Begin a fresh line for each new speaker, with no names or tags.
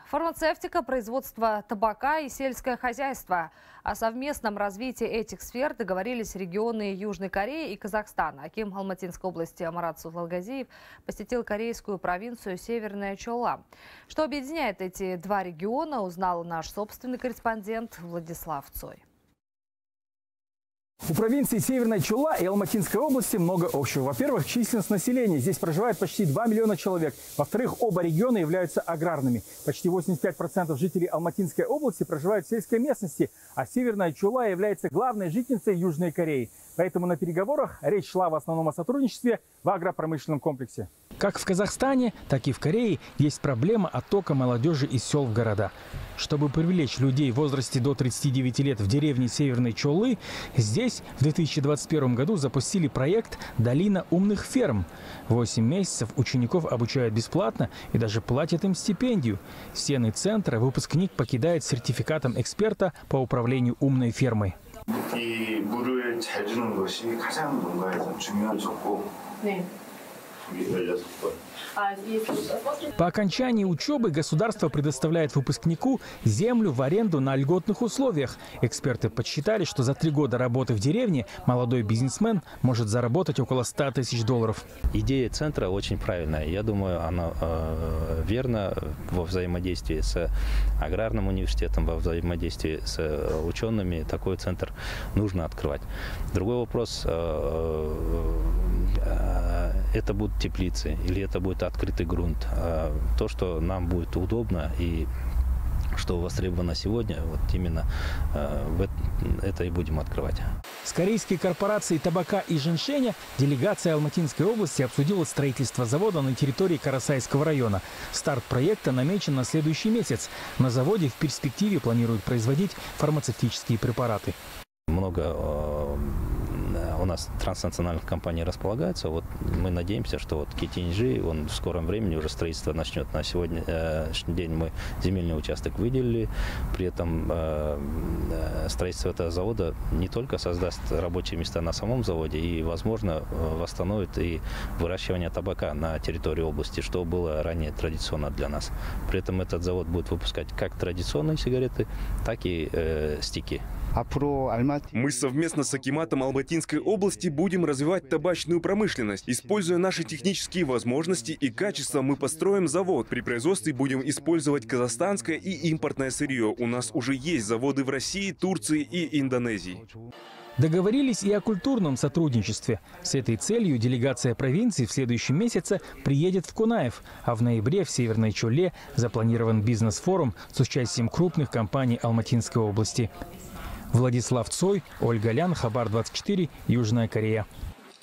Фармацевтика, производство табака и сельское хозяйство. О совместном развитии этих сфер договорились регионы Южной Кореи и Казахстана. Аким Алматинской области Марат Султангазиев посетил корейскую провинцию Северная Чола. Что объединяет эти два региона, узнал наш собственный корреспондент Владислав Цой.
У провинции Северная Чола и Алматинской области много общего. Во-первых, численность населения. Здесь проживает почти 2 миллиона человек. Во-вторых, оба региона являются аграрными. Почти 85% жителей Алматинской области проживают в сельской местности, а Северная Чола является главной жительницей Южной Кореи. Поэтому на переговорах речь шла в основном о сотрудничестве в агропромышленном комплексе.
Как в Казахстане, так и в Корее есть проблема оттока молодежи из сел в города. Чтобы привлечь людей в возрасте до 39 лет в деревне Северной Чолы, здесь в 2021 году запустили проект «Долина умных ферм». 8 месяцев учеников обучают бесплатно и даже платят им стипендию. Стены центра выпускник покидает с сертификатом эксперта по управлению умной фермой.
이 물을 잘 주는 것이 가장 농가에서 중요한 줬고 16번.
По окончании учебы государство предоставляет выпускнику землю в аренду на льготных условиях. Эксперты подсчитали, что за 3 года работы в деревне молодой бизнесмен может заработать около $100 000.
Идея центра очень правильная. Я думаю, она верна во взаимодействии с аграрным университетом, во взаимодействии с учеными. Такой центр нужно открывать. Другой вопрос, это будут теплицы или это будет открытый грунт. То, что нам будет удобно и что востребовано сегодня, вот именно это и будем открывать.
С корейской корпорацией табака и женьшеня делегация Алматинской области обсудила строительство завода на территории Карасайского района. Старт проекта намечен на следующий месяц. На заводе в перспективе планируют производить фармацевтические препараты.
Много у нас транснациональных компаний располагается. Вот мы надеемся, что вот KT-Energy, он в скором времени уже строительство начнет. На сегодняшний день мы земельный участок выделили. При этом строительство этого завода не только создаст рабочие места на самом заводе и, возможно, восстановит и выращивание табака на территории области, что было ранее традиционно для нас. При этом этот завод будет выпускать как традиционные сигареты, так и стики.
Мы совместно с Акиматом Алматинской области будем развивать табачную промышленность. Используя наши технические возможности и качество, мы построим завод. При производстве будем использовать казахстанское и импортное сырье. У нас уже есть заводы в России, Турции и Индонезии.
Договорились и о культурном сотрудничестве. С этой целью делегация провинции в следующем месяце приедет в Кунаев, а в ноябре в Северной Чоле запланирован бизнес-форум с участием крупных компаний Алматинской области. Владислав Цой, Ольга Лян, Хабар 24, Южная Корея.